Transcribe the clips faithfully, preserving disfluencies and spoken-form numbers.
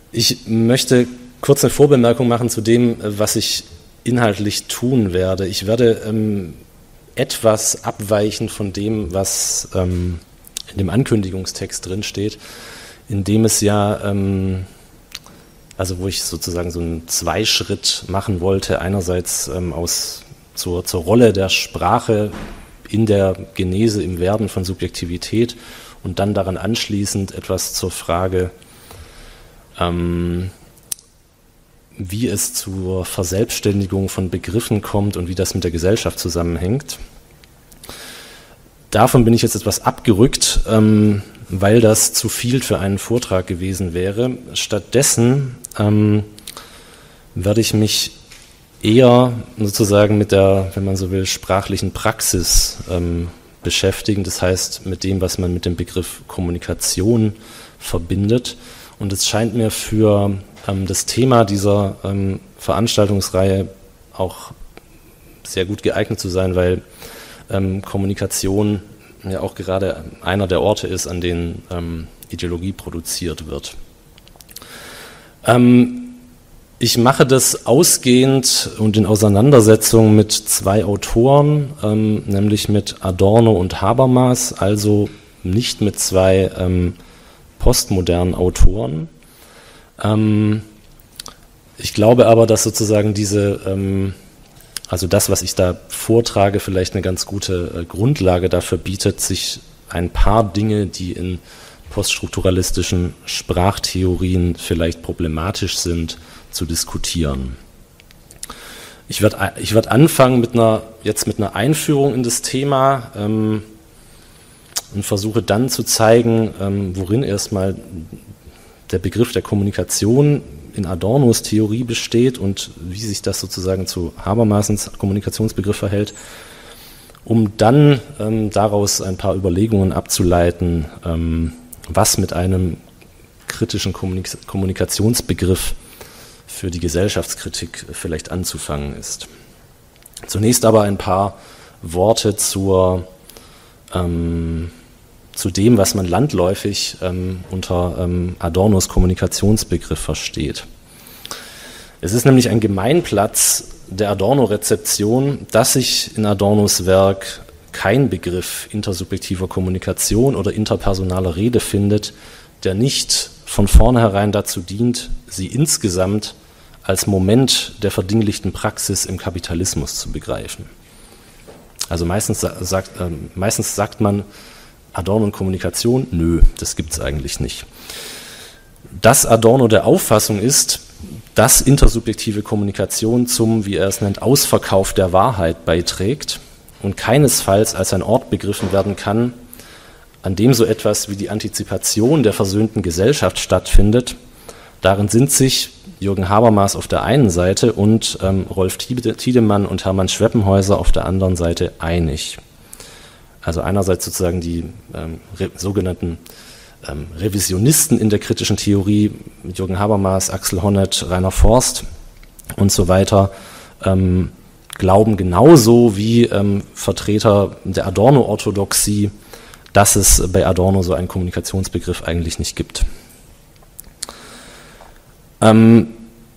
Ich möchte kurz eine Vorbemerkung machen zu dem, was ich inhaltlich tun werde. Ich werde ähm, etwas abweichen von dem, was ähm, in dem Ankündigungstext drin steht, in dem es ja, ähm, also wo ich sozusagen so einen Zweischritt machen wollte, einerseits ähm, aus zur, zur Rolle der Sprache in der Genese, im Werden von Subjektivität und dann daran anschließend etwas zur Frage, ähm, wie es zur Verselbstständigung von Begriffen kommt und wie das mit der Gesellschaft zusammenhängt. Davon bin ich jetzt etwas abgerückt, ähm, weil das zu viel für einen Vortrag gewesen wäre. Stattdessen ähm, werde ich mich eher sozusagen mit der, wenn man so will, sprachlichen Praxis ähm, beschäftigen. Das heißt, mit dem, was man mit dem Begriff Kommunikation verbindet. Und es scheint mir für ähm, das Thema dieser ähm, Veranstaltungsreihe auch sehr gut geeignet zu sein, weil ähm, Kommunikation ja auch gerade einer der Orte ist, an denen ähm, Ideologie produziert wird. Ähm, ich mache das ausgehend und in Auseinandersetzung mit zwei Autoren, ähm, nämlich mit Adorno und Habermas, also nicht mit zwei ähm, postmodernen Autoren. Ähm, ich glaube aber, dass sozusagen diese, ähm, also das, was ich da vortrage, vielleicht eine ganz gute äh, Grundlage dafür bietet, sich ein paar Dinge, die in poststrukturalistischen Sprachtheorien vielleicht problematisch sind, zu diskutieren. Ich werde ich werd anfangen mit einer, jetzt mit einer Einführung in das Thema ähm, und versuche dann zu zeigen, ähm, worin erstmal der Begriff der Kommunikation in Adornos Theorie besteht und wie sich das sozusagen zu Habermasens Kommunikationsbegriff verhält, um dann ähm, daraus ein paar Überlegungen abzuleiten, ähm, was mit einem kritischen Kommunik- Kommunikationsbegriff für die Gesellschaftskritik vielleicht anzufangen ist. Zunächst aber ein paar Worte zur, ähm, zu dem, was man landläufig ähm, unter ähm, Adornos Kommunikationsbegriff versteht. Es ist nämlich ein Gemeinplatz der Adorno-Rezeption, dass sich in Adornos Werk kein Begriff intersubjektiver Kommunikation oder interpersonaler Rede findet, der nicht von vornherein dazu dient, sie insgesamt als Moment der verdinglichten Praxis im Kapitalismus zu begreifen. Also meistens sagt, äh, meistens sagt man, Adorno und Kommunikation, nö, das gibt es eigentlich nicht. Dass Adorno der Auffassung ist, dass intersubjektive Kommunikation zum, wie er es nennt, Ausverkauf der Wahrheit beiträgt und keinesfalls als ein Ort begriffen werden kann, an dem so etwas wie die Antizipation der versöhnten Gesellschaft stattfindet, darin sind sich Jürgen Habermas auf der einen Seite und ähm, Rolf Tiedemann und Hermann Schweppenhäuser auf der anderen Seite einig. Also einerseits sozusagen die ähm, re- sogenannten ähm, Revisionisten in der kritischen Theorie, Jürgen Habermas, Axel Honneth, Rainer Forst und so weiter, ähm, glauben genauso wie ähm, Vertreter der Adorno-Orthodoxie, dass es bei Adorno so einen Kommunikationsbegriff eigentlich nicht gibt. Ähm,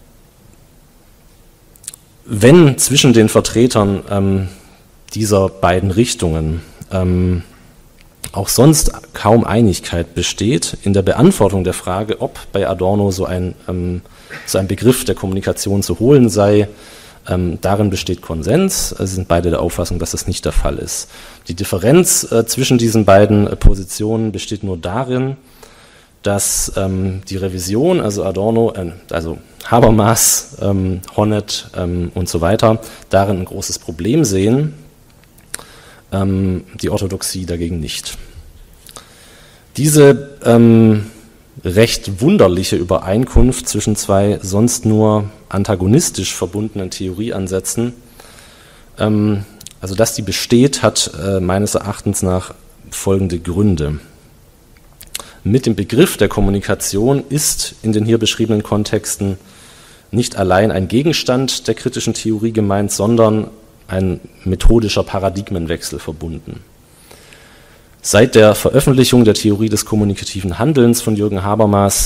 wenn zwischen den Vertretern ähm, dieser beiden Richtungen ähm, auch sonst kaum Einigkeit besteht in der Beantwortung der Frage, ob bei Adorno so ein, ähm, so ein Begriff der Kommunikation zu holen sei, ähm, darin besteht Konsens. Sie sind beide der Auffassung, dass das nicht der Fall ist. Die Differenz äh, zwischen diesen beiden äh, Positionen besteht nur darin, dass ähm, die Revision, also Adorno, äh, also Habermas, ähm, Honneth ähm, und so weiter, darin ein großes Problem sehen, ähm, die Orthodoxie dagegen nicht. Diese ähm, recht wunderliche Übereinkunft zwischen zwei sonst nur antagonistisch verbundenen Theorieansätzen, ähm, also dass die besteht, hat äh, meines Erachtens nach folgende Gründe. Mit dem Begriff der Kommunikation ist in den hier beschriebenen Kontexten nicht allein ein Gegenstand der kritischen Theorie gemeint, sondern ein methodischer Paradigmenwechsel verbunden. Seit der Veröffentlichung der Theorie des kommunikativen Handelns von Jürgen Habermas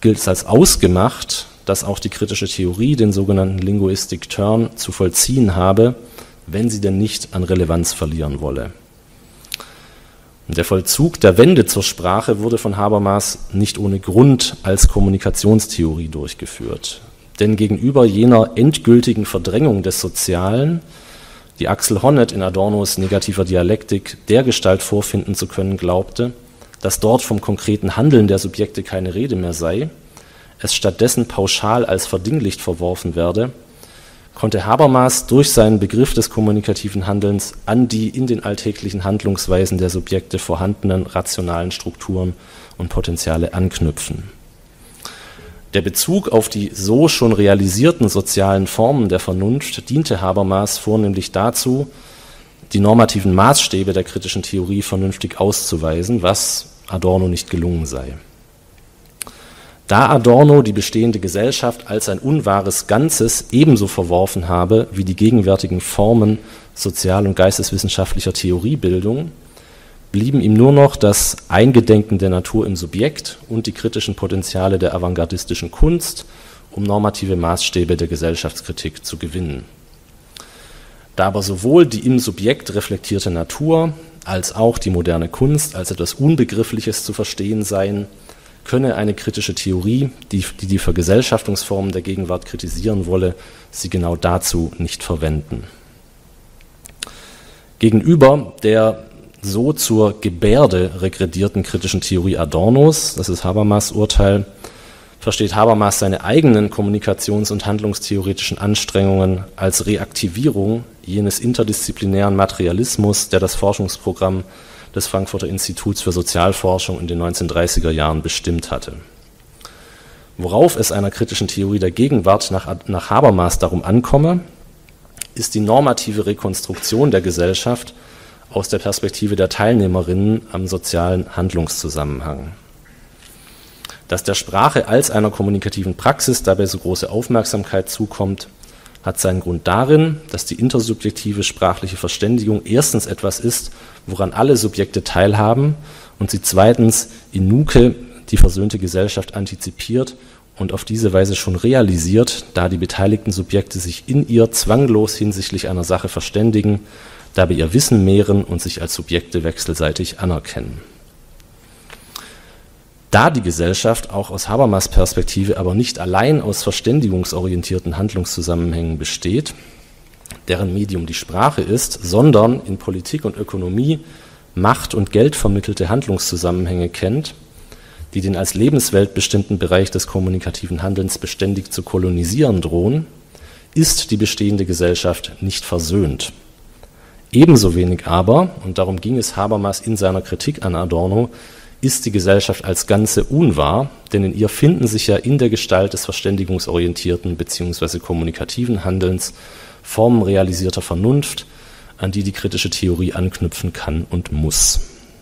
gilt es als ausgemacht, dass auch die kritische Theorie den sogenannten Linguistic Turn zu vollziehen habe, wenn sie denn nicht an Relevanz verlieren wolle. Und der Vollzug der Wende zur Sprache wurde von Habermas nicht ohne Grund als Kommunikationstheorie durchgeführt. Denn gegenüber jener endgültigen Verdrängung des Sozialen, die Axel Honneth in Adornos negativer Dialektik dergestalt vorfinden zu können glaubte, dass dort vom konkreten Handeln der Subjekte keine Rede mehr sei, es stattdessen pauschal als verdinglicht verworfen werde, konnte Habermas durch seinen Begriff des kommunikativen Handelns an die in den alltäglichen Handlungsweisen der Subjekte vorhandenen rationalen Strukturen und Potenziale anknüpfen. Der Bezug auf die so schon realisierten sozialen Formen der Vernunft diente Habermas vornehmlich dazu, die normativen Maßstäbe der kritischen Theorie vernünftig auszuweisen, was Adorno nicht gelungen sei. Da Adorno die bestehende Gesellschaft als ein unwahres Ganzes ebenso verworfen habe wie die gegenwärtigen Formen sozial- und geisteswissenschaftlicher Theoriebildung, blieben ihm nur noch das Eingedenken der Natur im Subjekt und die kritischen Potenziale der avantgardistischen Kunst, um normative Maßstäbe der Gesellschaftskritik zu gewinnen. Da aber sowohl die im Subjekt reflektierte Natur als auch die moderne Kunst als etwas Unbegriffliches zu verstehen seien, könne eine kritische Theorie, die, die die Vergesellschaftungsformen der Gegenwart kritisieren wolle, sie genau dazu nicht verwenden. Gegenüber der so zur Gebärde regredierten kritischen Theorie Adornos, das ist Habermas' Urteil, versteht Habermas seine eigenen kommunikations- und handlungstheoretischen Anstrengungen als Reaktivierung jenes interdisziplinären Materialismus, der das Forschungsprogramm des Frankfurter Instituts für Sozialforschung in den neunzehnhundertdreißiger Jahren bestimmt hatte. Worauf es einer kritischen Theorie der Gegenwart nach, nach Habermas darum ankomme, ist die normative Rekonstruktion der Gesellschaft aus der Perspektive der Teilnehmerinnen am sozialen Handlungszusammenhang. Dass der Sprache als einer kommunikativen Praxis dabei so große Aufmerksamkeit zukommt, hat seinen Grund darin, dass die intersubjektive sprachliche Verständigung erstens etwas ist, woran alle Subjekte teilhaben, und sie zweitens in nuce die versöhnte Gesellschaft antizipiert und auf diese Weise schon realisiert, da die beteiligten Subjekte sich in ihr zwanglos hinsichtlich einer Sache verständigen, dabei ihr Wissen mehren und sich als Subjekte wechselseitig anerkennen. Da die Gesellschaft auch aus Habermas Perspektive aber nicht allein aus verständigungsorientierten Handlungszusammenhängen besteht, deren Medium die Sprache ist, sondern in Politik und Ökonomie Macht- und Geld vermittelte Handlungszusammenhänge kennt, die den als Lebenswelt bestimmten Bereich des kommunikativen Handelns beständig zu kolonisieren drohen, ist die bestehende Gesellschaft nicht versöhnt. Ebenso wenig aber, und darum ging es Habermas in seiner Kritik an Adorno, ist die Gesellschaft als Ganze unwahr, denn in ihr finden sich ja in der Gestalt des verständigungsorientierten bzw. kommunikativen Handelns Formen realisierter Vernunft, an die die kritische Theorie anknüpfen kann und muss.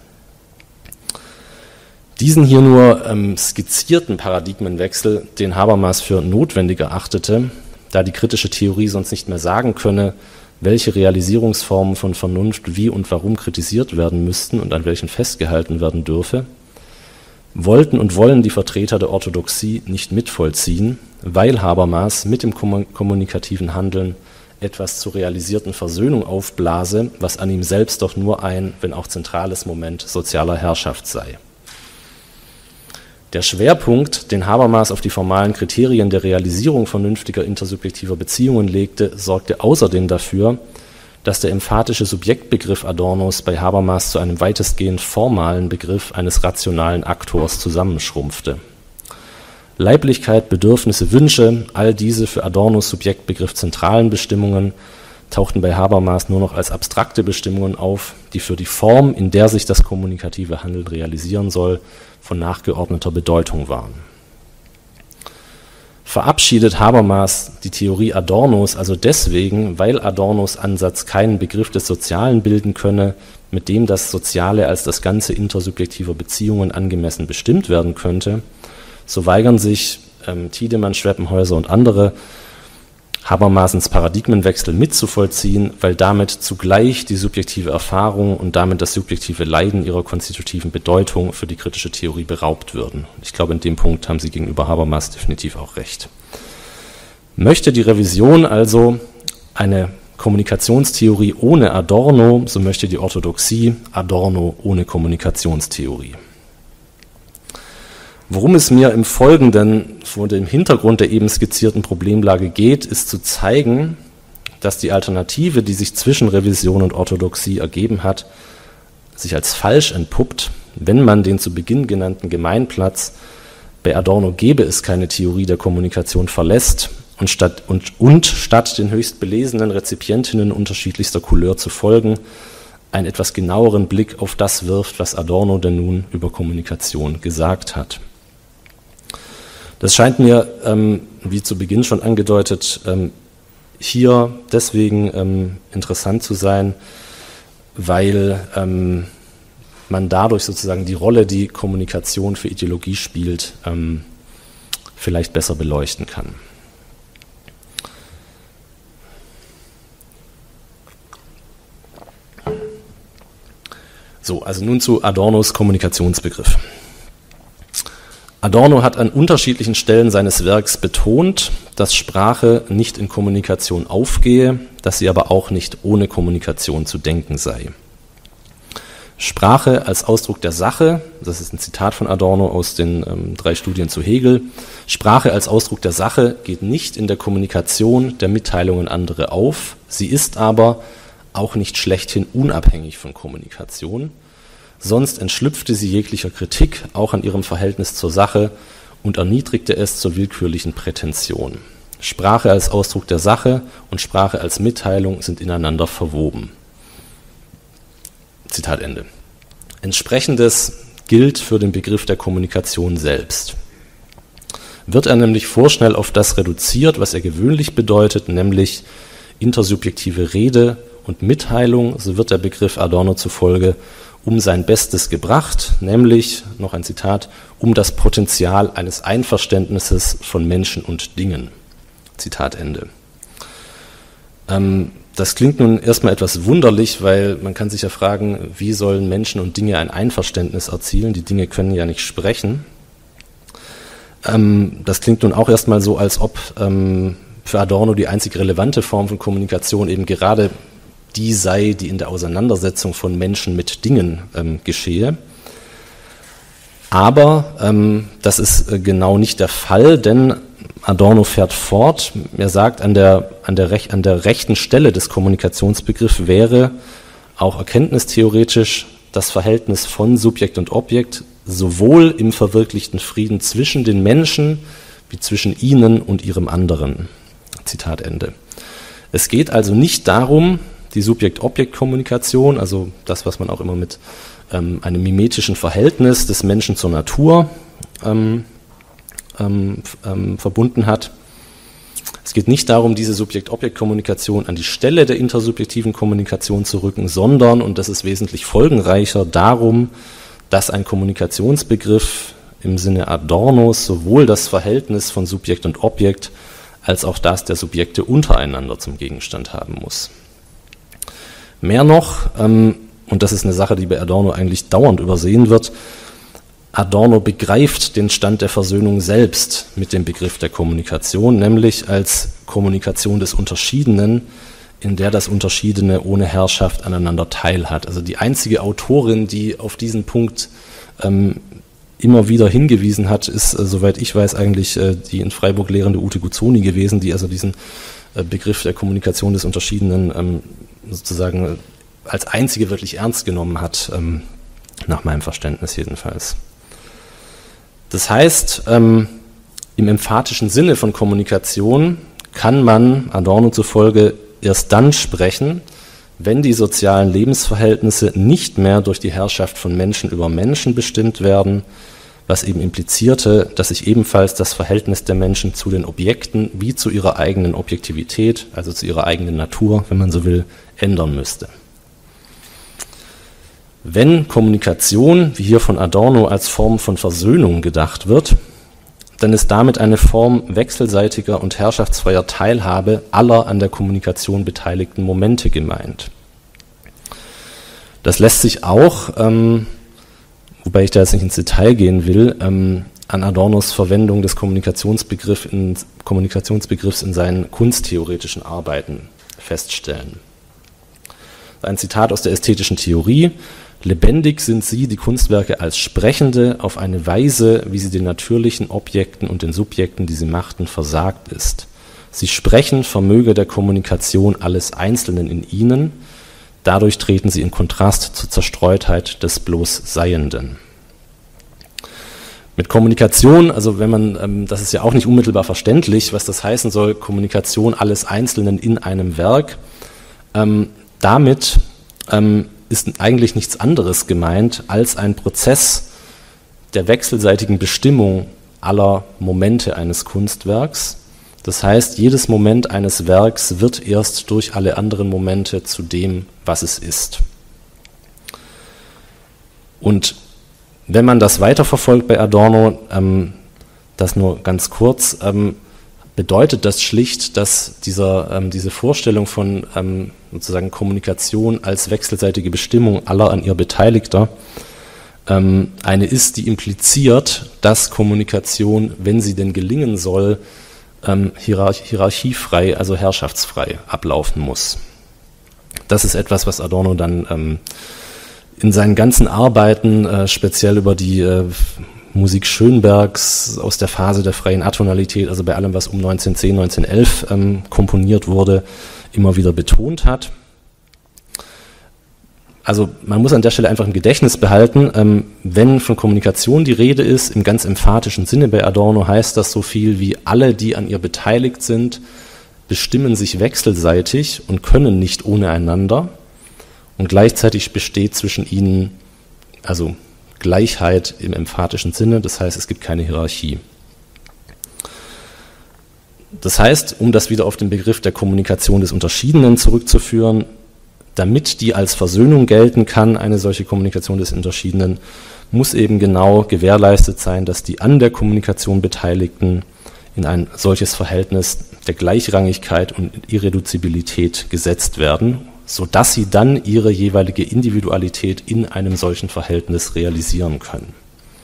Diesen hier nur ähm, skizzierten Paradigmenwechsel, den Habermas für notwendig erachtete, da die kritische Theorie sonst nicht mehr sagen könne, welche Realisierungsformen von Vernunft wie und warum kritisiert werden müssten und an welchen festgehalten werden dürfe, wollten und wollen die Vertreter der Orthodoxie nicht mitvollziehen, weil Habermas mit dem kommunikativen Handeln etwas zur realisierten Versöhnung aufblase, was an ihm selbst doch nur ein, wenn auch zentrales Moment sozialer Herrschaft sei. Der Schwerpunkt, den Habermas auf die formalen Kriterien der Realisierung vernünftiger intersubjektiver Beziehungen legte, sorgte außerdem dafür, dass der emphatische Subjektbegriff Adornos bei Habermas zu einem weitestgehend formalen Begriff eines rationalen Aktors zusammenschrumpfte. Leiblichkeit, Bedürfnisse, Wünsche, all diese für Adornos Subjektbegriff zentralen Bestimmungen tauchten bei Habermas nur noch als abstrakte Bestimmungen auf, die für die Form, in der sich das kommunikative Handeln realisieren soll, von nachgeordneter Bedeutung waren. Verabschiedet Habermas die Theorie Adornos also deswegen, weil Adornos Ansatz keinen Begriff des Sozialen bilden könne, mit dem das Soziale als das Ganze intersubjektiver Beziehungen angemessen bestimmt werden könnte, so weigern sich ähm, Tiedemann, Schweppenhäuser und andere, Habermasens Paradigmenwechsel mitzuvollziehen, weil damit zugleich die subjektive Erfahrung und damit das subjektive Leiden ihrer konstitutiven Bedeutung für die kritische Theorie beraubt würden. Ich glaube, in dem Punkt haben Sie gegenüber Habermas definitiv auch recht. Möchte die Revision also eine Kommunikationstheorie ohne Adorno, so möchte die Orthodoxie Adorno ohne Kommunikationstheorie. Worum es mir im Folgenden vor dem Hintergrund der eben skizzierten Problemlage geht, ist zu zeigen, dass die Alternative, die sich zwischen Revision und Orthodoxie ergeben hat, sich als falsch entpuppt, wenn man den zu Beginn genannten Gemeinplatz, bei Adorno gäbe es keine Theorie der Kommunikation, verlässt und statt, und, und statt den höchst belesenen Rezipientinnen unterschiedlichster Couleur zu folgen, einen etwas genaueren Blick auf das wirft, was Adorno denn nun über Kommunikation gesagt hat. Das scheint mir, ähm, wie zu Beginn schon angedeutet, ähm, hier deswegen ähm, interessant zu sein, weil ähm, man dadurch sozusagen die Rolle, die Kommunikation für Ideologie spielt, ähm, vielleicht besser beleuchten kann. So, also nun zu Adornos Kommunikationsbegriff. Adorno hat an unterschiedlichen Stellen seines Werks betont, dass Sprache nicht in Kommunikation aufgehe, dass sie aber auch nicht ohne Kommunikation zu denken sei. Sprache als Ausdruck der Sache, das ist ein Zitat von Adorno aus den ähm, drei Studien zu Hegel, Sprache als Ausdruck der Sache geht nicht in der Kommunikation der Mitteilungen anderer auf, sie ist aber auch nicht schlechthin unabhängig von Kommunikation, sonst entschlüpfte sie jeglicher Kritik, auch an ihrem Verhältnis zur Sache, und erniedrigte es zur willkürlichen Prätension. Sprache als Ausdruck der Sache und Sprache als Mitteilung sind ineinander verwoben. Zitat Ende. Entsprechendes gilt für den Begriff der Kommunikation selbst. Wird er nämlich vorschnell auf das reduziert, was er gewöhnlich bedeutet, nämlich intersubjektive Rede und Mitteilung, so wird der Begriff Adorno zufolge um sein Bestes gebracht, nämlich, noch ein Zitat, um das Potenzial eines Einverständnisses von Menschen und Dingen. Zitat Ende. Ähm, das klingt nun erstmal etwas wunderlich, weil man kann sich ja fragen, wie sollen Menschen und Dinge ein Einverständnis erzielen? Die Dinge können ja nicht sprechen. Ähm, das klingt nun auch erstmal so, als ob ähm, für Adorno die einzig relevante Form von Kommunikation eben gerade die sei, die in der Auseinandersetzung von Menschen mit Dingen ähm, geschehe. Aber ähm, das ist äh, genau nicht der Fall, denn Adorno fährt fort. Er sagt, an der, an der, Rech- an der rechten Stelle des Kommunikationsbegriffs wäre auch erkenntnistheoretisch das Verhältnis von Subjekt und Objekt sowohl im verwirklichten Frieden zwischen den Menschen wie zwischen ihnen und ihrem anderen. Zitat Ende. Es geht also nicht darum, die Subjekt-Objekt-Kommunikation, also das, was man auch immer mit ähm, einem mimetischen Verhältnis des Menschen zur Natur ähm, ähm, ähm, verbunden hat. Es geht nicht darum, diese Subjekt-Objekt-Kommunikation an die Stelle der intersubjektiven Kommunikation zu rücken, sondern, und das ist wesentlich folgenreicher, darum, dass ein Kommunikationsbegriff im Sinne Adornos sowohl das Verhältnis von Subjekt und Objekt als auch das der Subjekte untereinander zum Gegenstand haben muss. Mehr noch, ähm, und das ist eine Sache, die bei Adorno eigentlich dauernd übersehen wird, Adorno begreift den Stand der Versöhnung selbst mit dem Begriff der Kommunikation, nämlich als Kommunikation des Unterschiedenen, in der das Unterschiedene ohne Herrschaft aneinander teilhat. Also die einzige Autorin, die auf diesen Punkt ähm, immer wieder hingewiesen hat, ist, äh, soweit ich weiß, eigentlich äh, die in Freiburg lehrende Ute Guzzoni gewesen, die also diesen äh, Begriff der Kommunikation des Unterschiedenen ähm, sozusagen als einzige wirklich ernst genommen hat, ähm, nach meinem Verständnis jedenfalls. Das heißt, ähm, im emphatischen Sinne von Kommunikation kann man Adorno zufolge erst dann sprechen, wenn die sozialen Lebensverhältnisse nicht mehr durch die Herrschaft von Menschen über Menschen bestimmt werden, was eben implizierte, dass sich ebenfalls das Verhältnis der Menschen zu den Objekten wie zu ihrer eigenen Objektivität, also zu ihrer eigenen Natur, wenn man so will, ändern müsste. Wenn Kommunikation, wie hier von Adorno, als Form von Versöhnung gedacht wird, dann ist damit eine Form wechselseitiger und herrschaftsfreier Teilhabe aller an der Kommunikation beteiligten Momente gemeint. Das lässt sich auch, ähm, wobei ich da jetzt nicht ins Detail gehen will, ähm, an Adornos Verwendung des Kommunikationsbegriff in, Kommunikationsbegriffs in seinen kunsttheoretischen Arbeiten feststellen. Ein Zitat aus der ästhetischen Theorie: Lebendig sind sie, die Kunstwerke, als Sprechende auf eine Weise, wie sie den natürlichen Objekten und den Subjekten, die sie machten, versagt ist. Sie sprechen vermöge der Kommunikation alles Einzelnen in ihnen, dadurch treten sie in Kontrast zur Zerstreutheit des bloß Seienden. Mit Kommunikation, also wenn man, ähm, das ist ja auch nicht unmittelbar verständlich, was das heißen soll, Kommunikation alles Einzelnen in einem Werk, ähm, damit ähm, ist eigentlich nichts anderes gemeint als ein Prozess der wechselseitigen Bestimmung aller Momente eines Kunstwerks. Das heißt, jedes Moment eines Werks wird erst durch alle anderen Momente zu dem, was es ist. Und wenn man das weiterverfolgt bei Adorno, ähm, das nur ganz kurz, ähm, bedeutet das schlicht, dass dieser, ähm, diese Vorstellung von ähm, sozusagen Kommunikation als wechselseitige Bestimmung aller an ihr Beteiligter ähm, eine ist, die impliziert, dass Kommunikation, wenn sie denn gelingen soll, ähm, hierarch- hierarchiefrei, also herrschaftsfrei ablaufen muss. Das ist etwas, was Adorno dann ähm, in seinen ganzen Arbeiten, äh, speziell über die äh, Musik Schönbergs aus der Phase der freien Atonalität, also bei allem, was um neunzehnhundertzehn, neunzehnhundertelf ähm, komponiert wurde, immer wieder betont hat. Also man muss an der Stelle einfach im Gedächtnis behalten, ähm, wenn von Kommunikation die Rede ist, im ganz emphatischen Sinne bei Adorno, heißt das so viel wie: alle, die an ihr beteiligt sind, bestimmen sich wechselseitig und können nicht ohne einander, und gleichzeitig besteht zwischen ihnen also Gleichheit im emphatischen Sinne, das heißt, es gibt keine Hierarchie. Das heißt, um das wieder auf den Begriff der Kommunikation des Unterschiedenen zurückzuführen, damit die als Versöhnung gelten kann, eine solche Kommunikation des Unterschiedenen, muss eben genau gewährleistet sein, dass die an der Kommunikation Beteiligten in ein solches Verhältnis der Gleichrangigkeit und Irreduzibilität gesetzt werden, sodass sie dann ihre jeweilige Individualität in einem solchen Verhältnis realisieren können.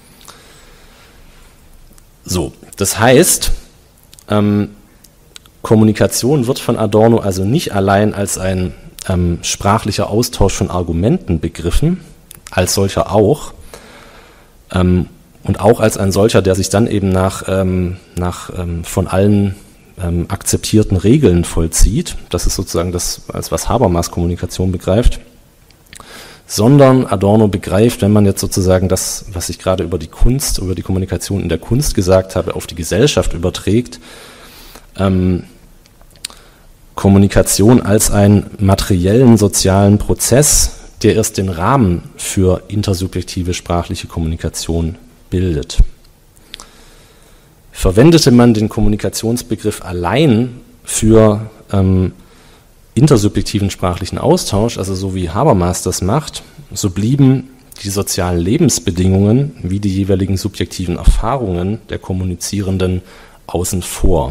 So, das heißt, ähm, Kommunikation wird von Adorno also nicht allein als ein ähm, sprachlicher Austausch von Argumenten begriffen, als solcher auch, ähm, und auch als ein solcher, der sich dann eben nach, ähm, nach ähm, von allen ähm, akzeptierten Regeln vollzieht. Das ist sozusagen das, als was Habermas Kommunikation begreift. Sondern Adorno begreift, wenn man jetzt sozusagen das, was ich gerade über die Kunst, über die Kommunikation in der Kunst gesagt habe, auf die Gesellschaft überträgt, ähm, Kommunikation als einen materiellen sozialen Prozess, der erst den Rahmen für intersubjektive sprachliche Kommunikation bildet. Verwendete man den Kommunikationsbegriff allein für ähm, intersubjektiven sprachlichen Austausch, also so wie Habermas das macht, so blieben die sozialen Lebensbedingungen wie die jeweiligen subjektiven Erfahrungen der Kommunizierenden außen vor.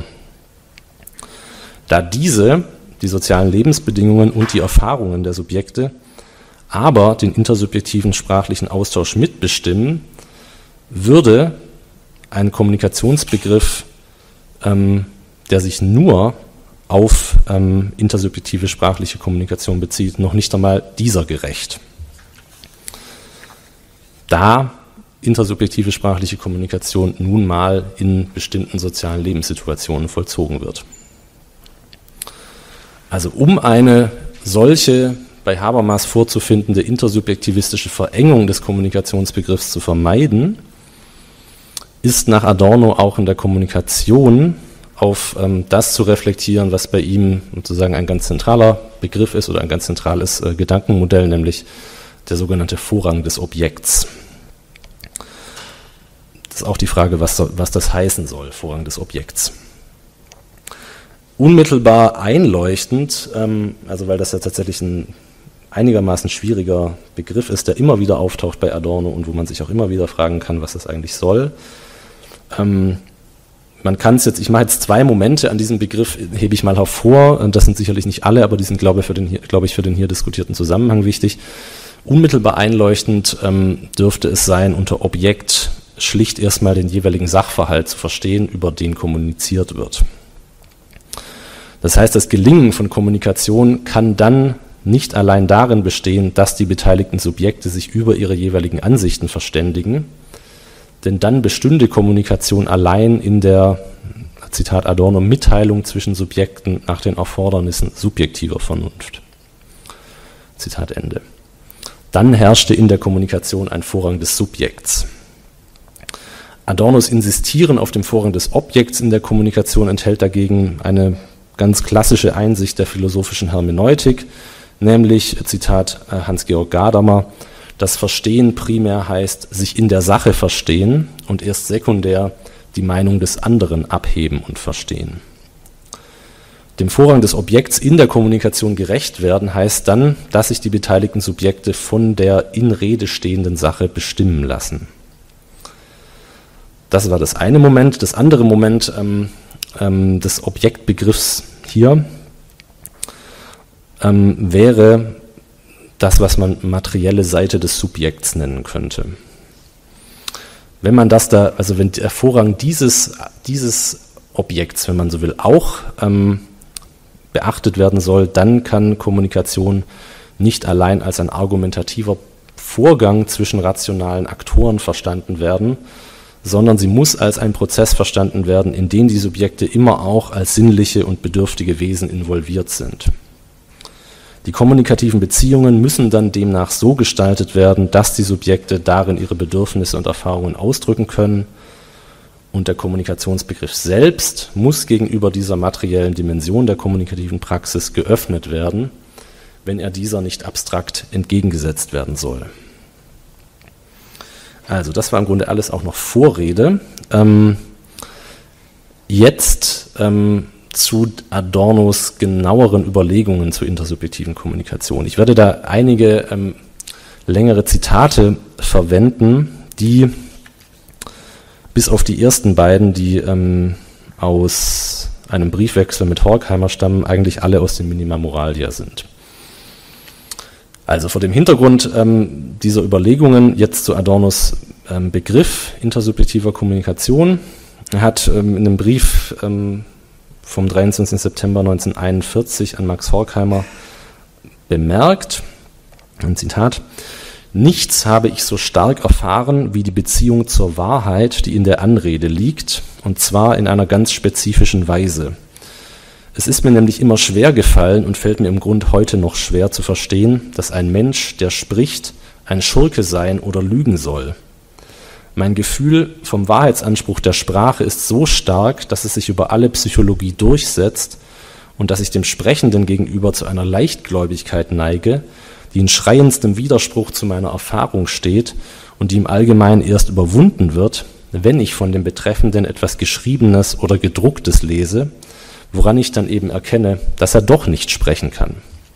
Da diese, die sozialen Lebensbedingungen und die Erfahrungen der Subjekte, aber den intersubjektiven sprachlichen Austausch mitbestimmen, würde ein Kommunikationsbegriff, ähm, der sich nur auf ähm, intersubjektive sprachliche Kommunikation bezieht, noch nicht einmal dieser gerecht. Da intersubjektive sprachliche Kommunikation nun mal in bestimmten sozialen Lebenssituationen vollzogen wird. Also um eine solche bei Habermas vorzufindende intersubjektivistische Verengung des Kommunikationsbegriffs zu vermeiden, ist nach Adorno auch in der Kommunikation auf ähm, das zu reflektieren, was bei ihm sozusagen ein ganz zentraler Begriff ist oder ein ganz zentrales äh, Gedankenmodell, nämlich der sogenannte Vorrang des Objekts. Das ist auch die Frage, was, was das heißen soll, Vorrang des Objekts. Unmittelbar einleuchtend, ähm, also weil das ja tatsächlich ein einigermaßen schwieriger Begriff ist, der immer wieder auftaucht bei Adorno und wo man sich auch immer wieder fragen kann, was das eigentlich soll, ähm, man kann es jetzt, ich mache jetzt zwei Momente an diesem Begriff, hebe ich mal hervor, und das sind sicherlich nicht alle, aber die sind, glaube ich, für den hier, glaube ich, für den hier diskutierten Zusammenhang wichtig. Unmittelbar einleuchtend ähm, dürfte es sein, unter Objekt schlicht erstmal den jeweiligen Sachverhalt zu verstehen, über den kommuniziert wird. Das heißt, das Gelingen von Kommunikation kann dann nicht allein darin bestehen, dass die beteiligten Subjekte sich über ihre jeweiligen Ansichten verständigen, denn dann bestünde Kommunikation allein in der, Zitat Adorno, Mitteilung zwischen Subjekten nach den Erfordernissen subjektiver Vernunft. Zitat Ende. Dann herrschte in der Kommunikation ein Vorrang des Subjekts. Adornos Insistieren auf dem Vorrang des Objekts in der Kommunikation enthält dagegen eine ganz klassische Einsicht der philosophischen Hermeneutik, nämlich, Zitat Hans-Georg Gadamer, das Verstehen primär heißt, sich in der Sache verstehen und erst sekundär die Meinung des anderen abheben und verstehen. Dem Vorrang des Objekts in der Kommunikation gerecht werden heißt dann, dass sich die beteiligten Subjekte von der in Rede stehenden Sache bestimmen lassen. Das war das eine Moment. Das andere Moment ähm, ähm, des Objektbegriffs hier ähm, wäre das, was man materielle Seite des Subjekts nennen könnte. Wenn man das da, also wenn der Vorrang dieses, dieses Objekts, wenn man so will, auch ähm, beachtet werden soll, dann kann Kommunikation nicht allein als ein argumentativer Vorgang zwischen rationalen Aktoren verstanden werden, sondern sie muss als ein Prozess verstanden werden, in dem die Subjekte immer auch als sinnliche und bedürftige Wesen involviert sind. Die kommunikativen Beziehungen müssen dann demnach so gestaltet werden, dass die Subjekte darin ihre Bedürfnisse und Erfahrungen ausdrücken können, und der Kommunikationsbegriff selbst muss gegenüber dieser materiellen Dimension der kommunikativen Praxis geöffnet werden, wenn er dieser nicht abstrakt entgegengesetzt werden soll. Also das war im Grunde alles auch noch Vorrede. Ähm, jetzt ähm, zu Adornos genaueren Überlegungen zur intersubjektiven Kommunikation. Ich werde da einige ähm, längere Zitate verwenden, die bis auf die ersten beiden, die ähm, aus einem Briefwechsel mit Horkheimer stammen, eigentlich alle aus dem Minima Moralia sind. Also vor dem Hintergrund ähm, dieser Überlegungen jetzt zu Adornos ähm, Begriff intersubjektiver Kommunikation. Er hat ähm, in einem Brief ähm, vom dreiundzwanzigsten September neunzehnhunderteinundvierzig an Max Horkheimer bemerkt, ein Zitat: Nichts habe ich so stark erfahren wie die Beziehung zur Wahrheit, die in der Anrede liegt, und zwar in einer ganz spezifischen Weise. Es ist mir nämlich immer schwer gefallen und fällt mir im Grund heute noch schwer zu verstehen, dass ein Mensch, der spricht, ein Schurke sein oder lügen soll. Mein Gefühl vom Wahrheitsanspruch der Sprache ist so stark, dass es sich über alle Psychologie durchsetzt und dass ich dem Sprechenden gegenüber zu einer Leichtgläubigkeit neige, die in schreiendstem Widerspruch zu meiner Erfahrung steht und die im Allgemeinen erst überwunden wird, wenn ich von dem Betreffenden etwas Geschriebenes oder Gedrucktes lese, woran ich dann eben erkenne, dass er doch nicht sprechen kann.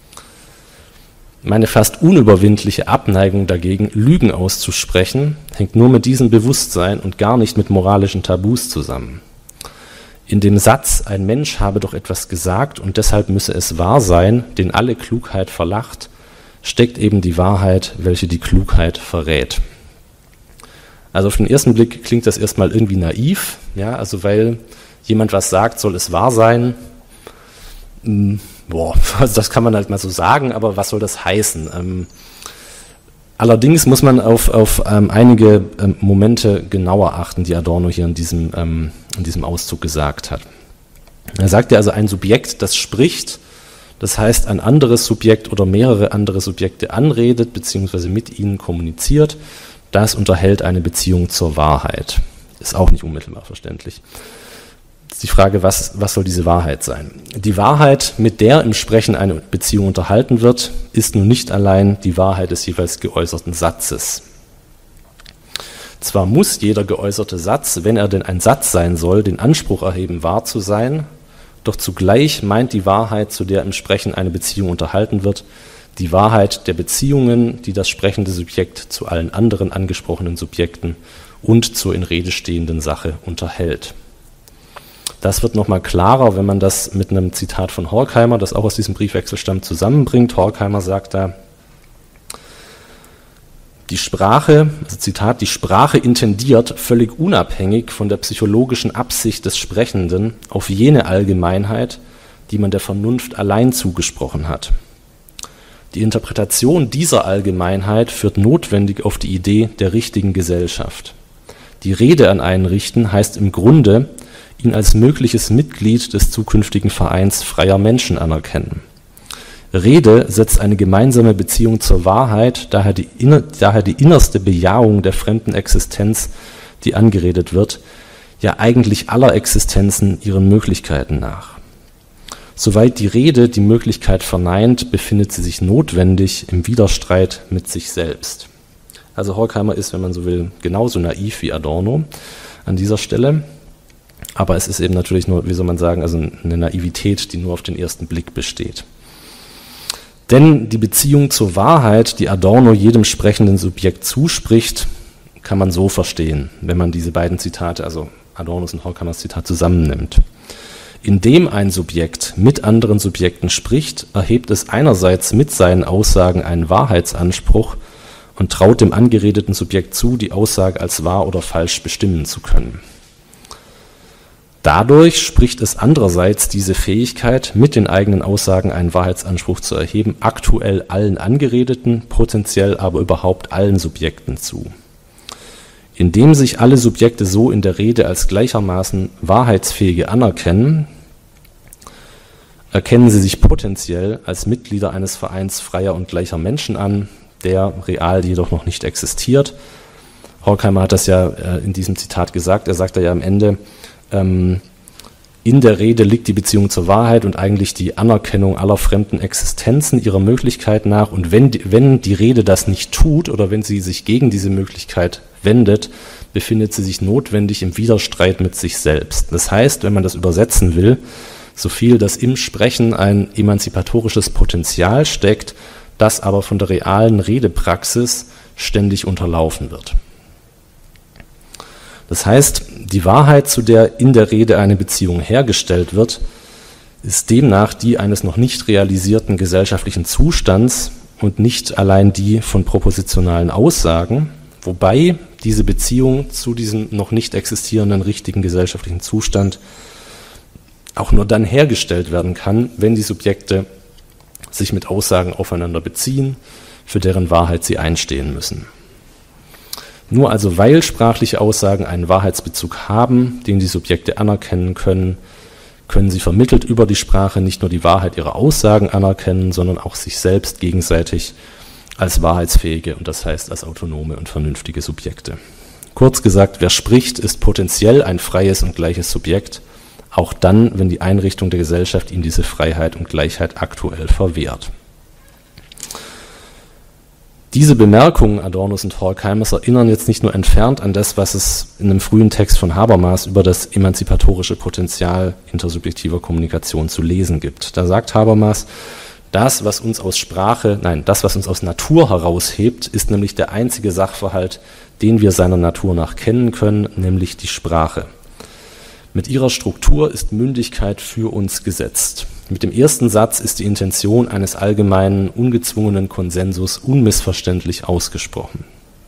Meine fast unüberwindliche Abneigung dagegen, Lügen auszusprechen, hängt nur mit diesem Bewusstsein und gar nicht mit moralischen Tabus zusammen. In dem Satz, ein Mensch habe doch etwas gesagt und deshalb müsse es wahr sein, den alle Klugheit verlacht, steckt eben die Wahrheit, welche die Klugheit verrät. Also auf den ersten Blick klingt das erstmal irgendwie naiv, ja, also weil jemand was sagt, soll es wahr sein. Hm, boah, also das kann man halt mal so sagen, aber was soll das heißen? Ähm, allerdings muss man auf, auf ähm, einige ähm, Momente genauer achten, die Adorno hier in diesem, ähm, in diesem Auszug gesagt hat. Er sagt ja also, ein Subjekt, das spricht, das heißt, ein anderes Subjekt oder mehrere andere Subjekte anredet bzw. mit ihnen kommuniziert, das unterhält eine Beziehung zur Wahrheit. Ist auch nicht unmittelbar verständlich. Ist die Frage, was, was soll diese Wahrheit sein? Die Wahrheit, mit der im Sprechen eine Beziehung unterhalten wird, ist nun nicht allein die Wahrheit des jeweils geäußerten Satzes. Zwar muss jeder geäußerte Satz, wenn er denn ein Satz sein soll, den Anspruch erheben, wahr zu sein, doch zugleich meint die Wahrheit, zu der im Sprechen eine Beziehung unterhalten wird, die Wahrheit der Beziehungen, die das sprechende Subjekt zu allen anderen angesprochenen Subjekten und zur in Rede stehenden Sache unterhält. Das wird nochmal klarer, wenn man das mit einem Zitat von Horkheimer, das auch aus diesem Briefwechsel stammt, zusammenbringt. Horkheimer sagt da, die Sprache, also Zitat, die Sprache intendiert, völlig unabhängig von der psychologischen Absicht des Sprechenden, auf jene Allgemeinheit, die man der Vernunft allein zugesprochen hat. Die Interpretation dieser Allgemeinheit führt notwendig auf die Idee der richtigen Gesellschaft. Die Rede an einen richten heißt im Grunde, ihn als mögliches Mitglied des zukünftigen Vereins freier Menschen anerkennen. Rede setzt eine gemeinsame Beziehung zur Wahrheit, daher die, inner, daher die innerste Bejahung der fremden Existenz, die angeredet wird, ja eigentlich aller Existenzen ihren Möglichkeiten nach. Soweit die Rede die Möglichkeit verneint, befindet sie sich notwendig im Widerstreit mit sich selbst. Also Horkheimer ist, wenn man so will, genauso naiv wie Adorno an dieser Stelle. Aber es ist eben natürlich nur, wie soll man sagen, also eine Naivität, die nur auf den ersten Blick besteht. Denn die Beziehung zur Wahrheit, die Adorno jedem sprechenden Subjekt zuspricht, kann man so verstehen, wenn man diese beiden Zitate, also Adornos und Horkheimers Zitat, zusammennimmt. Indem ein Subjekt mit anderen Subjekten spricht, erhebt es einerseits mit seinen Aussagen einen Wahrheitsanspruch und traut dem angeredeten Subjekt zu, die Aussage als wahr oder falsch bestimmen zu können. Dadurch spricht es andererseits diese Fähigkeit, mit den eigenen Aussagen einen Wahrheitsanspruch zu erheben, aktuell allen Angeredeten, potenziell aber überhaupt allen Subjekten zu. Indem sich alle Subjekte so in der Rede als gleichermaßen Wahrheitsfähige anerkennen, erkennen sie sich potenziell als Mitglieder eines Vereins freier und gleicher Menschen an, der real jedoch noch nicht existiert. Horkheimer hat das ja in diesem Zitat gesagt, er sagt ja am Ende, in der Rede liegt die Beziehung zur Wahrheit und eigentlich die Anerkennung aller fremden Existenzen ihrer Möglichkeit nach. Und wenn die, wenn die Rede das nicht tut oder wenn sie sich gegen diese Möglichkeit wendet, befindet sie sich notwendig im Widerstreit mit sich selbst. Das heißt, wenn man das übersetzen will, so viel, dass im Sprechen ein emanzipatorisches Potenzial steckt, das aber von der realen Redepraxis ständig unterlaufen wird. Das heißt, die Wahrheit, zu der in der Rede eine Beziehung hergestellt wird, ist demnach die eines noch nicht realisierten gesellschaftlichen Zustands und nicht allein die von propositionalen Aussagen, wobei diese Beziehung zu diesem noch nicht existierenden richtigen gesellschaftlichen Zustand auch nur dann hergestellt werden kann, wenn die Subjekte sich mit Aussagen aufeinander beziehen, für deren Wahrheit sie einstehen müssen. Nur also weil sprachliche Aussagen einen Wahrheitsbezug haben, den die Subjekte anerkennen können, können sie vermittelt über die Sprache nicht nur die Wahrheit ihrer Aussagen anerkennen, sondern auch sich selbst gegenseitig als wahrheitsfähige und das heißt als autonome und vernünftige Subjekte. Kurz gesagt, wer spricht, ist potenziell ein freies und gleiches Subjekt, auch dann, wenn die Einrichtung der Gesellschaft ihm diese Freiheit und Gleichheit aktuell verwehrt. Diese Bemerkungen Adornos und Horkheimers erinnern jetzt nicht nur entfernt an das, was es in einem frühen Text von Habermas über das emanzipatorische Potenzial intersubjektiver Kommunikation zu lesen gibt. Da sagt Habermas, das, was uns aus Sprache, nein, das, was uns aus Natur heraushebt, ist nämlich der einzige Sachverhalt, den wir seiner Natur nach kennen können, nämlich die Sprache. Mit ihrer Struktur ist Mündigkeit für uns gesetzt. Mit dem ersten Satz ist die Intention eines allgemeinen, ungezwungenen Konsensus unmissverständlich ausgesprochen.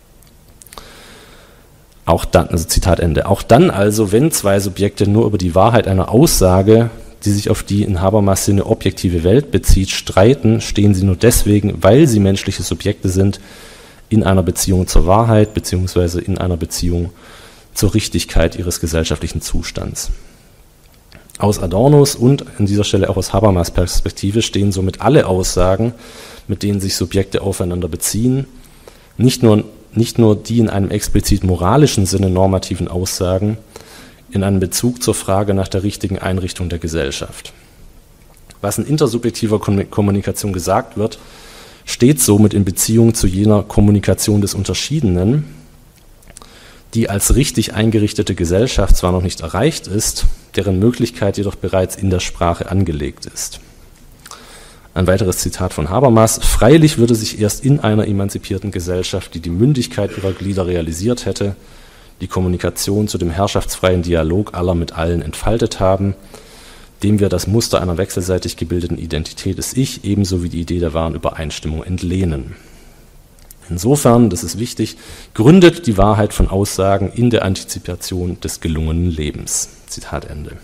Auch dann, also Zitat Ende, auch dann also, wenn zwei Subjekte nur über die Wahrheit einer Aussage, die sich auf die in Habermas Sinne objektive Welt bezieht, streiten, stehen sie nur deswegen, weil sie menschliche Subjekte sind, in einer Beziehung zur Wahrheit beziehungsweise in einer Beziehung zur Richtigkeit ihres gesellschaftlichen Zustands. Aus Adornos und an dieser Stelle auch aus Habermas Perspektive stehen somit alle Aussagen, mit denen sich Subjekte aufeinander beziehen, nicht nur, nicht nur die in einem explizit moralischen Sinne normativen Aussagen, in einem Bezug zur Frage nach der richtigen Einrichtung der Gesellschaft. Was in intersubjektiver Kommunikation gesagt wird, steht somit in Beziehung zu jener Kommunikation des Unterschiedenen, die als richtig eingerichtete Gesellschaft zwar noch nicht erreicht ist, deren Möglichkeit jedoch bereits in der Sprache angelegt ist. Ein weiteres Zitat von Habermas: Freilich würde sich erst in einer emanzipierten Gesellschaft, die die Mündigkeit ihrer Glieder realisiert hätte, die Kommunikation zu dem herrschaftsfreien Dialog aller mit allen entfaltet haben, dem wir das Muster einer wechselseitig gebildeten Identität des Ich ebenso wie die Idee der wahren Übereinstimmung entlehnen. Insofern, das ist wichtig, gründet die Wahrheit von Aussagen in der Antizipation des gelungenen Lebens. Zitat Ende.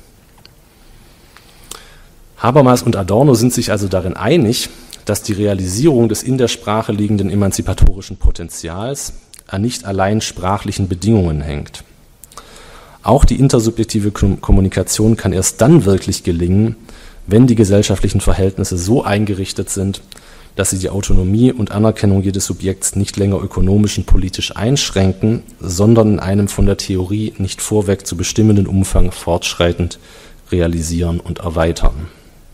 Habermas und Adorno sind sich also darin einig, dass die Realisierung des in der Sprache liegenden emanzipatorischen Potenzials an nicht allein sprachlichen Bedingungen hängt. Auch die intersubjektive Kommunikation kann erst dann wirklich gelingen, wenn die gesellschaftlichen Verhältnisse so eingerichtet sind, dass sie die Autonomie und Anerkennung jedes Subjekts nicht länger ökonomisch und politisch einschränken, sondern in einem von der Theorie nicht vorweg zu bestimmenden Umfang fortschreitend realisieren und erweitern.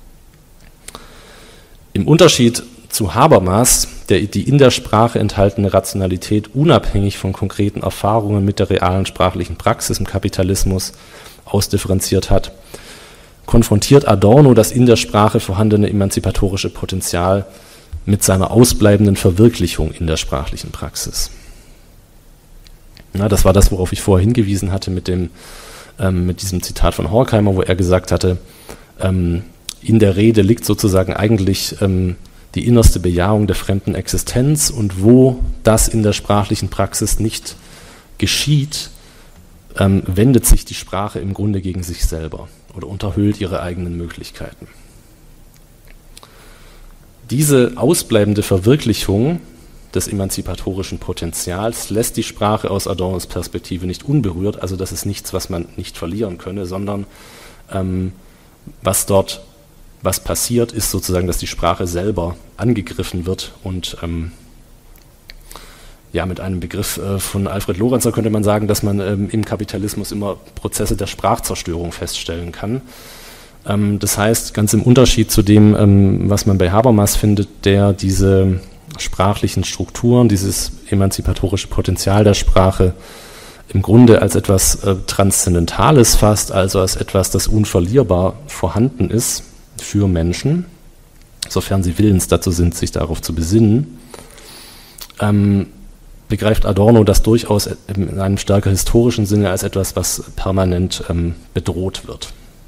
Im Unterschied zu Habermas, der die in der Sprache enthaltene Rationalität unabhängig von konkreten Erfahrungen mit der realen sprachlichen Praxis im Kapitalismus ausdifferenziert hat, konfrontiert Adorno das in der Sprache vorhandene emanzipatorische Potenzial mit seiner ausbleibenden Verwirklichung in der sprachlichen Praxis. Na, das war das, worauf ich vorher hingewiesen hatte mit, dem, ähm, mit diesem Zitat von Horkheimer, wo er gesagt hatte, ähm, in der Rede liegt sozusagen eigentlich ähm, die innerste Bejahung der fremden Existenz, und wo das in der sprachlichen Praxis nicht geschieht, ähm, wendet sich die Sprache im Grunde gegen sich selber oder unterhöhlt ihre eigenen Möglichkeiten. Diese ausbleibende Verwirklichung des emanzipatorischen Potenzials lässt die Sprache aus Adornos Perspektive nicht unberührt, also das ist nichts, was man nicht verlieren könne, sondern ähm, was dort was passiert, ist sozusagen, dass die Sprache selber angegriffen wird und ähm, ja, mit einem Begriff äh, von Alfred Lorenzer könnte man sagen, dass man ähm, im Kapitalismus immer Prozesse der Sprachzerstörung feststellen kann. Ähm, das heißt, ganz im Unterschied zu dem, ähm, was man bei Habermas findet, der diese sprachlichen Strukturen, dieses emanzipatorische Potenzial der Sprache im Grunde als etwas äh, Transzendentales fasst, also als etwas, das unverlierbar vorhanden ist für Menschen, sofern sie willens dazu sind, sich darauf zu besinnen, ähm, begreift Adorno das durchaus in einem stärker historischen Sinne als etwas, was permanent ähm, bedroht wird.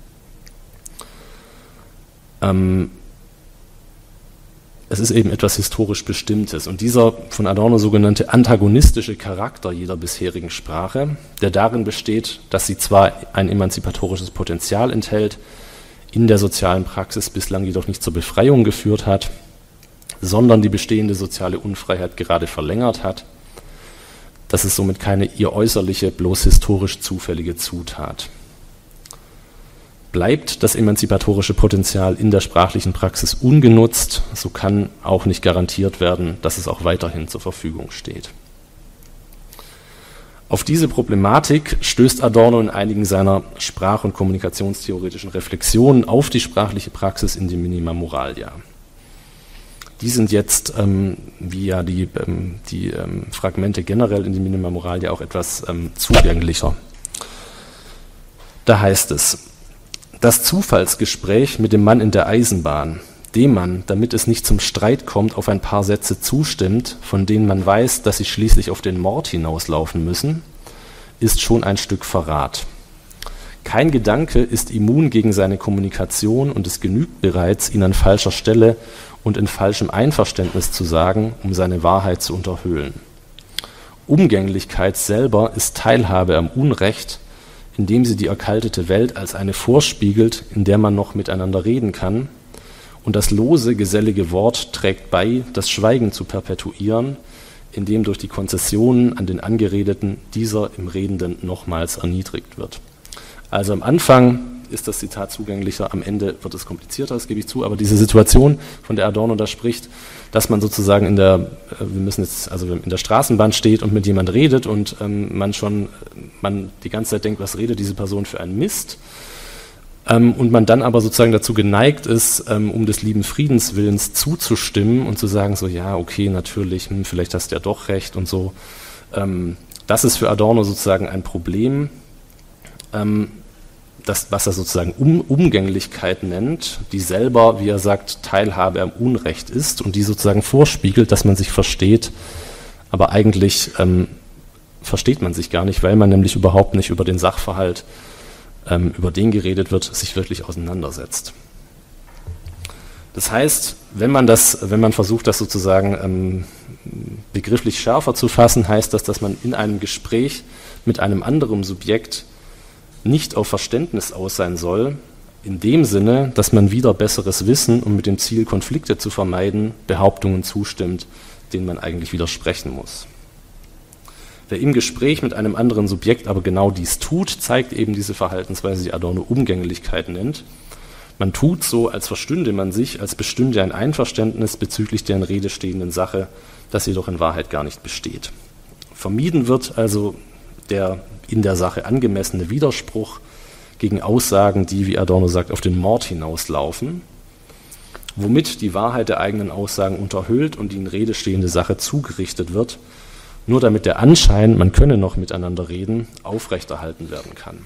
Ähm, es ist eben etwas historisch Bestimmtes, und dieser von Adorno sogenannte antagonistische Charakter jeder bisherigen Sprache, der darin besteht, dass sie zwar ein emanzipatorisches Potenzial enthält, in der sozialen Praxis bislang jedoch nicht zur Befreiung geführt hat, sondern die bestehende soziale Unfreiheit gerade verlängert hat. Das ist somit keine ihr äußerliche, bloß historisch zufällige Zutat. Bleibt das emanzipatorische Potenzial in der sprachlichen Praxis ungenutzt, so kann auch nicht garantiert werden, dass es auch weiterhin zur Verfügung steht. Auf diese Problematik stößt Adorno in einigen seiner sprach- und kommunikationstheoretischen Reflexionen auf die sprachliche Praxis in die Minima Moralia. Die sind jetzt, ähm, wie ja die, ähm, die ähm, Fragmente generell in die Minima Moralia, auch etwas ähm, zugänglicher. Da heißt es: Das Zufallsgespräch mit dem Mann in der Eisenbahn, dem man, damit es nicht zum Streit kommt, auf ein paar Sätze zustimmt, von denen man weiß, dass sie schließlich auf den Mord hinauslaufen müssen, ist schon ein Stück Verrat. Kein Gedanke ist immun gegen seine Kommunikation, und es genügt bereits, ihn an falscher Stelle und in falschem Einverständnis zu sagen, um seine Wahrheit zu unterhöhlen. Umgänglichkeit selber ist Teilhabe am Unrecht, indem sie die erkaltete Welt als eine vorspiegelt, in der man noch miteinander reden kann, und das lose, gesellige Wort trägt bei, das Schweigen zu perpetuieren, indem durch die Konzessionen an den Angeredeten dieser im Redenden nochmals erniedrigt wird. Also am Anfang ist das Zitat zugänglicher, am Ende wird es komplizierter, das gebe ich zu, aber diese Situation, von der Adorno da spricht, dass man sozusagen in der, wir müssen jetzt, also in der Straßenbahn steht und mit jemand redet und ähm, man schon, man die ganze Zeit denkt, was redet diese Person für einen Mist, ähm, und man dann aber sozusagen dazu geneigt ist, ähm, um des lieben Friedenswillens zuzustimmen und zu sagen so, ja, okay, natürlich, hm, vielleicht hast du ja doch recht und so. Ähm, das ist für Adorno sozusagen ein Problem, ähm, das, was er sozusagen um, Umgänglichkeit nennt, die selber, wie er sagt, Teilhabe am Unrecht ist und die sozusagen vorspiegelt, dass man sich versteht, aber eigentlich ähm, versteht man sich gar nicht, weil man nämlich überhaupt nicht über den Sachverhalt, ähm, über den geredet wird, sich wirklich auseinandersetzt. Das heißt, wenn man das, wenn man versucht, das sozusagen ähm, begrifflich schärfer zu fassen, heißt das, dass man in einem Gespräch mit einem anderen Subjekt nicht auf Verständnis aus sein soll, in dem Sinne, dass man wieder besseres Wissen und mit dem Ziel, Konflikte zu vermeiden, Behauptungen zustimmt, denen man eigentlich widersprechen muss. Wer im Gespräch mit einem anderen Subjekt aber genau dies tut, zeigt eben diese Verhaltensweise, die Adorno Umgänglichkeit nennt. Man tut so, als verstünde man sich, als bestünde ein Einverständnis bezüglich der in Rede stehenden Sache, das jedoch in Wahrheit gar nicht besteht. Vermieden wird also der in der Sache angemessene Widerspruch gegen Aussagen, die, wie Adorno sagt, auf den Mord hinauslaufen, womit die Wahrheit der eigenen Aussagen unterhöhlt und die in Rede stehende Sache zugerichtet wird, nur damit der Anschein, man könne noch miteinander reden, aufrechterhalten werden kann.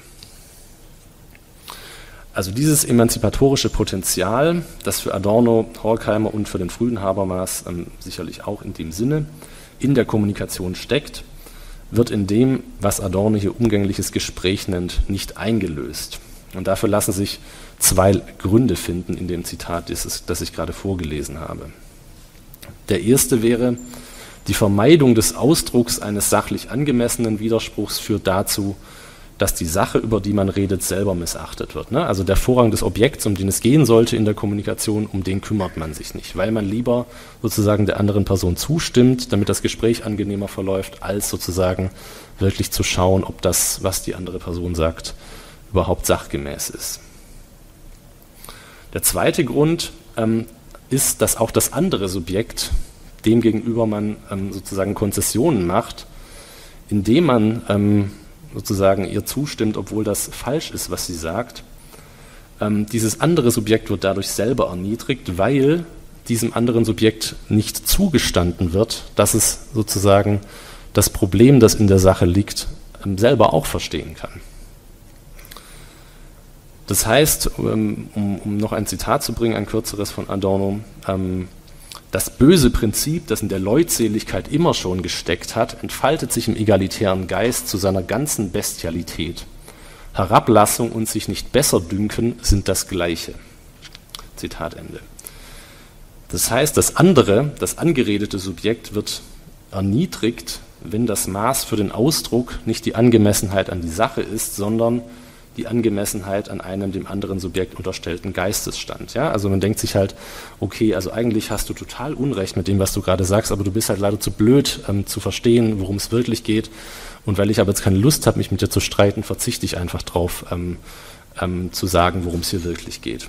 Also dieses emanzipatorische Potenzial, das für Adorno, Horkheimer und für den frühen Habermas ähm, sicherlich auch in dem Sinne in der Kommunikation steckt, wird in dem, was Adorno hier umgängliches Gespräch nennt, nicht eingelöst. Und dafür lassen sich zwei Gründe finden in dem Zitat, das, das ich gerade vorgelesen habe. Der erste wäre, die Vermeidung des Ausdrucks eines sachlich angemessenen Widerspruchs führt dazu, dass die Sache, über die man redet, selber missachtet wird. Ne? Also der Vorrang des Objekts, um den es gehen sollte in der Kommunikation, um den kümmert man sich nicht, weil man lieber sozusagen der anderen Person zustimmt, damit das Gespräch angenehmer verläuft, als sozusagen wirklich zu schauen, ob das, was die andere Person sagt, überhaupt sachgemäß ist. Der zweite Grund ähm, ist, dass auch das andere Subjekt, dem gegenüber man ähm, sozusagen Konzessionen macht, indem man ähm, sozusagen ihr zustimmt, obwohl das falsch ist, was sie sagt. Ähm, dieses andere Subjekt wird dadurch selber erniedrigt, weil diesem anderen Subjekt nicht zugestanden wird, dass es sozusagen das Problem, das in der Sache liegt, ähm, selber auch verstehen kann. Das heißt, ähm, um, um noch ein Zitat zu bringen, ein kürzeres von Adorno, ähm, das böse Prinzip, das in der Leutseligkeit immer schon gesteckt hat, entfaltet sich im egalitären Geist zu seiner ganzen Bestialität. Herablassung und sich nicht besser dünken sind das Gleiche. Zitat Ende. Das heißt, das andere, das angeredete Subjekt wird erniedrigt, wenn das Maß für den Ausdruck nicht die Angemessenheit an die Sache ist, sondern die Angemessenheit an einem dem anderen Subjekt unterstellten Geistesstand. Ja? Also man denkt sich halt, okay, also eigentlich hast du total Unrecht mit dem, was du gerade sagst, aber du bist halt leider zu blöd ähm, zu verstehen, worum es wirklich geht. Und weil ich aber jetzt keine Lust habe, mich mit dir zu streiten, verzichte ich einfach drauf, ähm, ähm, zu sagen, worum es hier wirklich geht.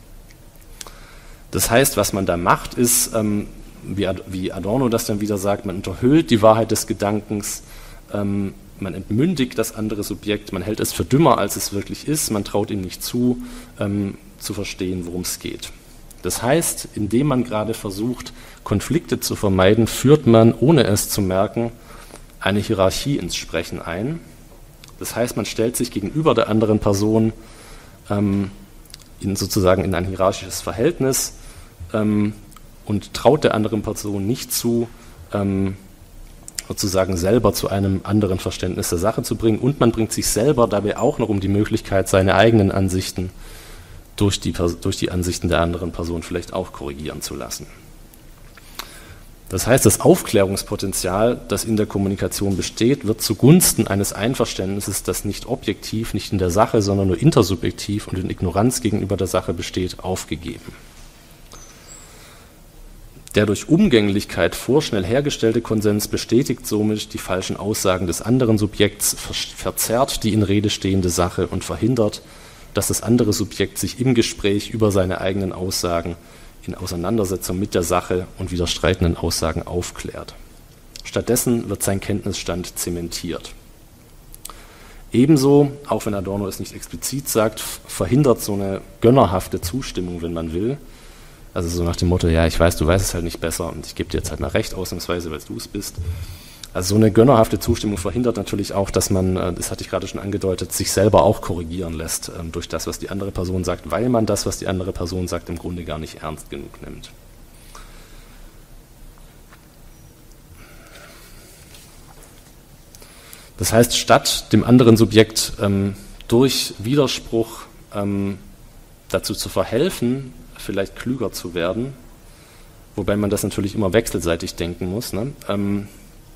Das heißt, was man da macht, ist, ähm, wie, Ad- wie Adorno das dann wieder sagt, man unterhöhlt die Wahrheit des Gedankens, ähm, man entmündigt das andere Subjekt, man hält es für dümmer, als es wirklich ist, man traut ihm nicht zu, ähm, zu verstehen, worum es geht. Das heißt, indem man gerade versucht, Konflikte zu vermeiden, führt man, ohne es zu merken, eine Hierarchie ins Sprechen ein. Das heißt, man stellt sich gegenüber der anderen Person ähm, in sozusagen in ein hierarchisches Verhältnis ähm, und traut der anderen Person nicht zu, ähm, sozusagen selber zu einem anderen Verständnis der Sache zu bringen, und man bringt sich selber dabei auch noch um die Möglichkeit, seine eigenen Ansichten durch die, durch die Ansichten der anderen Person vielleicht auch korrigieren zu lassen. Das heißt, das Aufklärungspotenzial, das in der Kommunikation besteht, wird zugunsten eines Einverständnisses, das nicht objektiv, nicht in der Sache, sondern nur intersubjektiv und in Ignoranz gegenüber der Sache besteht, aufgegeben. Der durch Umgänglichkeit vorschnell hergestellte Konsens bestätigt somit die falschen Aussagen des anderen Subjekts, verzerrt die in Rede stehende Sache und verhindert, dass das andere Subjekt sich im Gespräch über seine eigenen Aussagen in Auseinandersetzung mit der Sache und widerstreitenden Aussagen aufklärt. Stattdessen wird sein Kenntnisstand zementiert. Ebenso, auch wenn Adorno es nicht explizit sagt, verhindert so eine gönnerhafte Zustimmung, wenn man will, also so nach dem Motto, ja, ich weiß, du weißt es halt nicht besser und ich gebe dir jetzt halt mal recht, ausnahmsweise, weil du es bist. Also so eine gönnerhafte Zustimmung verhindert natürlich auch, dass man, das hatte ich gerade schon angedeutet, sich selber auch korrigieren lässt ähm, durch das, was die andere Person sagt, weil man das, was die andere Person sagt, im Grunde gar nicht ernst genug nimmt. Das heißt, statt dem anderen Subjekt ähm, durch Widerspruch ähm, dazu zu verhelfen, vielleicht klüger zu werden, wobei man das natürlich immer wechselseitig denken muss, ne, ähm,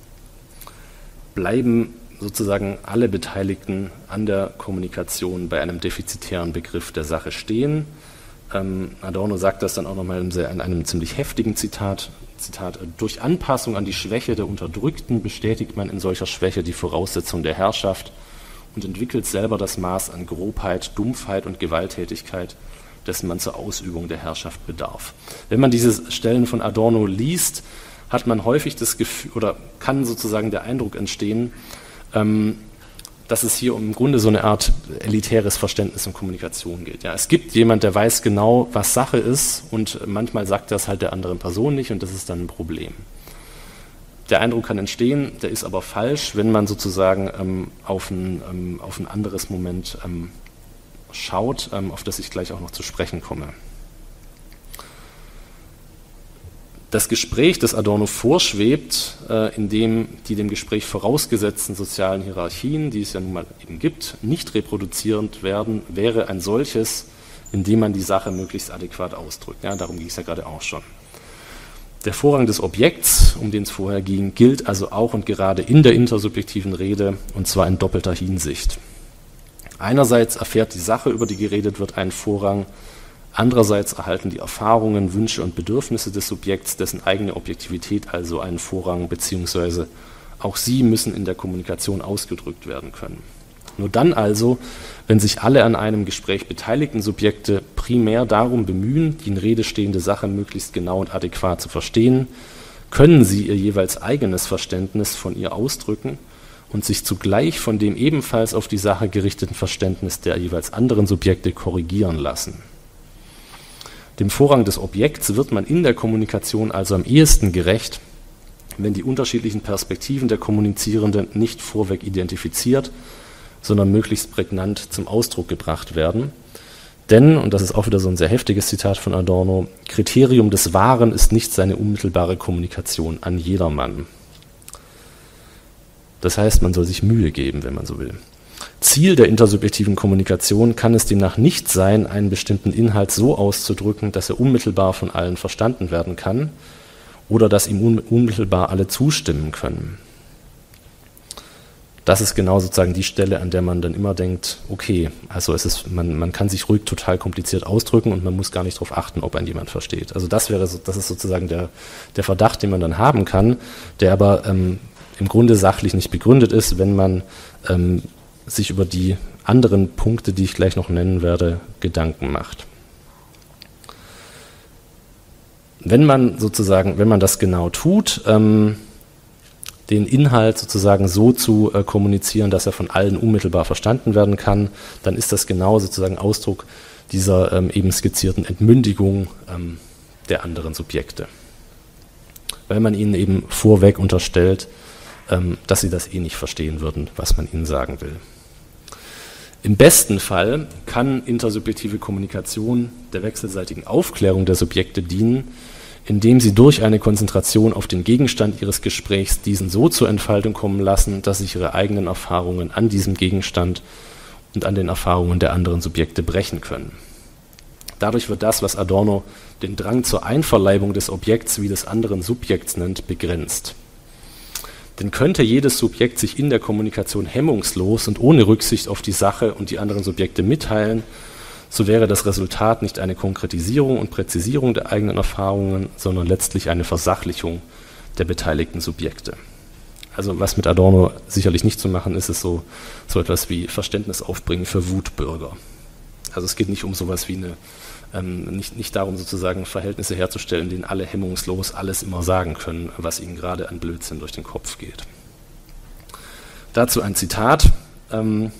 bleiben sozusagen alle Beteiligten an der Kommunikation bei einem defizitären Begriff der Sache stehen. Ähm, Adorno sagt das dann auch nochmal in, in einem ziemlich heftigen Zitat, Zitat, durch Anpassung an die Schwäche der Unterdrückten bestätigt man in solcher Schwäche die Voraussetzung der Herrschaft und entwickelt selber das Maß an Grobheit, Dumpfheit und Gewalttätigkeit, dessen man zur Ausübung der Herrschaft bedarf. Wenn man diese Stellen von Adorno liest, hat man häufig das Gefühl, oder kann sozusagen der Eindruck entstehen, ähm, dass es hier um im Grunde so eine Art elitäres Verständnis und Kommunikation geht. Ja, es gibt jemand, der weiß genau, was Sache ist, und manchmal sagt das halt der anderen Person nicht, und das ist dann ein Problem. Der Eindruck kann entstehen, der ist aber falsch, wenn man sozusagen ähm, auf, ein, ähm, auf ein anderes Moment ähm, schaut, ähm, auf das ich gleich auch noch zu sprechen komme. Das Gespräch, das Adorno vorschwebt, äh, in dem die dem Gespräch vorausgesetzten sozialen Hierarchien, die es ja nun mal eben gibt, nicht reproduzierend werden, wäre ein solches, in dem man die Sache möglichst adäquat ausdrückt. Ja, darum ging es ja gerade auch schon. Der Vorrang des Objekts, um den es vorher ging, gilt also auch und gerade in der intersubjektiven Rede, und zwar in doppelter Hinsicht. Einerseits erfährt die Sache, über die geredet wird, einen Vorrang. Andererseits erhalten die Erfahrungen, Wünsche und Bedürfnisse des Subjekts, dessen eigene Objektivität also einen Vorrang, beziehungsweise auch sie müssen in der Kommunikation ausgedrückt werden können. Nur dann also, wenn sich alle an einem Gespräch beteiligten Subjekte primär darum bemühen, die in Rede stehende Sache möglichst genau und adäquat zu verstehen, können sie ihr jeweils eigenes Verständnis von ihr ausdrücken und sich zugleich von dem ebenfalls auf die Sache gerichteten Verständnis der jeweils anderen Subjekte korrigieren lassen. Dem Vorrang des Objekts wird man in der Kommunikation also am ehesten gerecht, wenn die unterschiedlichen Perspektiven der Kommunizierenden nicht vorweg identifiziert, sondern möglichst prägnant zum Ausdruck gebracht werden. Denn, und das ist auch wieder so ein sehr heftiges Zitat von Adorno, Kriterium des Wahren ist nicht seine unmittelbare Kommunikation an jedermann. Das heißt, man soll sich Mühe geben, wenn man so will. Ziel der intersubjektiven Kommunikation kann es demnach nicht sein, einen bestimmten Inhalt so auszudrücken, dass er unmittelbar von allen verstanden werden kann oder dass ihm un- unmittelbar alle zustimmen können. Das ist genau sozusagen die Stelle, an der man dann immer denkt, okay, also es ist, man, man kann sich ruhig total kompliziert ausdrücken und man muss gar nicht darauf achten, ob ein jemand versteht. Also das wäre, das ist sozusagen der, der Verdacht, den man dann haben kann, der aber ähm, im Grunde sachlich nicht begründet ist, wenn man ähm, sich über die anderen Punkte, die ich gleich noch nennen werde, Gedanken macht. Wenn man sozusagen, wenn man das genau tut, ähm, den Inhalt sozusagen so zu äh, kommunizieren, dass er von allen unmittelbar verstanden werden kann, dann ist das genau sozusagen Ausdruck dieser ähm, eben skizzierten Entmündigung ähm, der anderen Subjekte. Weil man ihnen eben vorweg unterstellt, ähm, dass sie das eh nicht verstehen würden, was man ihnen sagen will. Im besten Fall kann intersubjektive Kommunikation der wechselseitigen Aufklärung der Subjekte dienen, indem sie durch eine Konzentration auf den Gegenstand ihres Gesprächs diesen so zur Entfaltung kommen lassen, dass sich ihre eigenen Erfahrungen an diesem Gegenstand und an den Erfahrungen der anderen Subjekte brechen können. Dadurch wird das, was Adorno den Drang zur Einverleibung des Objekts wie des anderen Subjekts nennt, begrenzt. Denn könnte jedes Subjekt sich in der Kommunikation hemmungslos und ohne Rücksicht auf die Sache und die anderen Subjekte mitteilen, so wäre das Resultat nicht eine Konkretisierung und Präzisierung der eigenen Erfahrungen, sondern letztlich eine Versachlichung der beteiligten Subjekte. Also was mit Adorno sicherlich nicht zu machen ist, ist so, so etwas wie Verständnis aufbringen für Wutbürger. Also es geht nicht um sowas wie eine, ähm, nicht, nicht darum sozusagen Verhältnisse herzustellen, in denen alle hemmungslos alles immer sagen können, was ihnen gerade an Blödsinn durch den Kopf geht. Dazu ein Zitat. Ähm,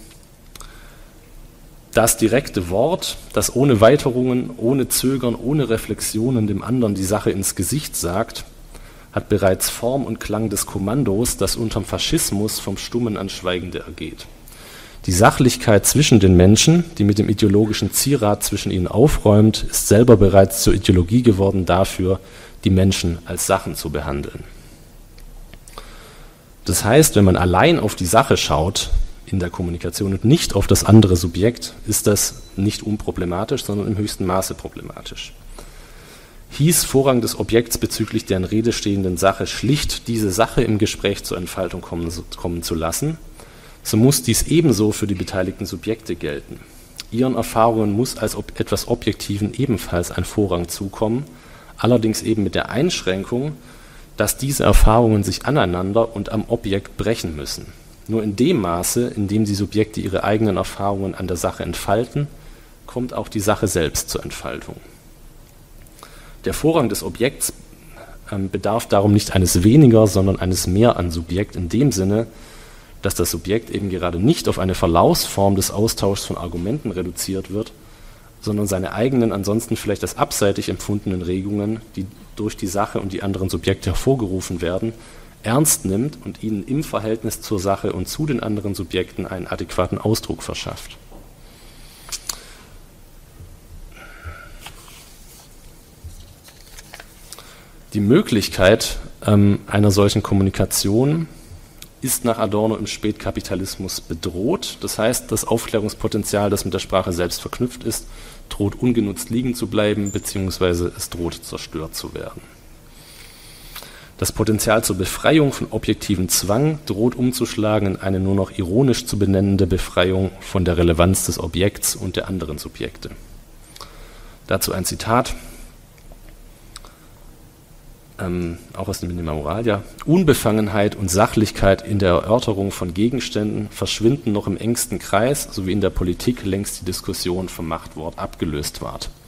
Das direkte Wort, das ohne Weiterungen, ohne Zögern, ohne Reflexionen dem anderen die Sache ins Gesicht sagt, hat bereits Form und Klang des Kommandos, das unterm Faschismus vom Stummen ans Schweigende ergeht. Die Sachlichkeit zwischen den Menschen, die mit dem ideologischen Zierat zwischen ihnen aufräumt, ist selber bereits zur Ideologie geworden dafür, die Menschen als Sachen zu behandeln. Das heißt, wenn man allein auf die Sache schaut in der Kommunikation und nicht auf das andere Subjekt, ist das nicht unproblematisch, sondern im höchsten Maße problematisch. Hieß Vorrang des Objekts bezüglich der in Rede stehenden Sache schlicht diese Sache im Gespräch zur Entfaltung kommen, kommen zu lassen, so muss dies ebenso für die beteiligten Subjekte gelten. Ihren Erfahrungen muss als ob etwas Objektiven ebenfalls ein Vorrang zukommen, allerdings eben mit der Einschränkung, dass diese Erfahrungen sich aneinander und am Objekt brechen müssen. Nur in dem Maße, in dem die Subjekte ihre eigenen Erfahrungen an der Sache entfalten, kommt auch die Sache selbst zur Entfaltung. Der Vorrang des Objekts ähm, bedarf darum nicht eines weniger, sondern eines mehr an Subjekt in dem Sinne, dass das Subjekt eben gerade nicht auf eine Verlaufsform des Austauschs von Argumenten reduziert wird, sondern seine eigenen, ansonsten vielleicht als abseitig empfundenen Regungen, die durch die Sache und die anderen Subjekte hervorgerufen werden, ernst nimmt und ihnen im Verhältnis zur Sache und zu den anderen Subjekten einen adäquaten Ausdruck verschafft. Die Möglichkeit ähm, einer solchen Kommunikation ist nach Adorno im Spätkapitalismus bedroht. Das heißt, das Aufklärungspotenzial, das mit der Sprache selbst verknüpft ist, droht ungenutzt liegen zu bleiben, beziehungsweise es droht zerstört zu werden. Das Potenzial zur Befreiung von objektivem Zwang droht umzuschlagen in eine nur noch ironisch zu benennende Befreiung von der Relevanz des Objekts und der anderen Subjekte. Dazu ein Zitat. Ähm, auch aus dem Minima Moralia. Unbefangenheit und Sachlichkeit in der Erörterung von Gegenständen verschwinden noch im engsten Kreis, so wie in der Politik längst die Diskussion vom Machtwort abgelöst ward.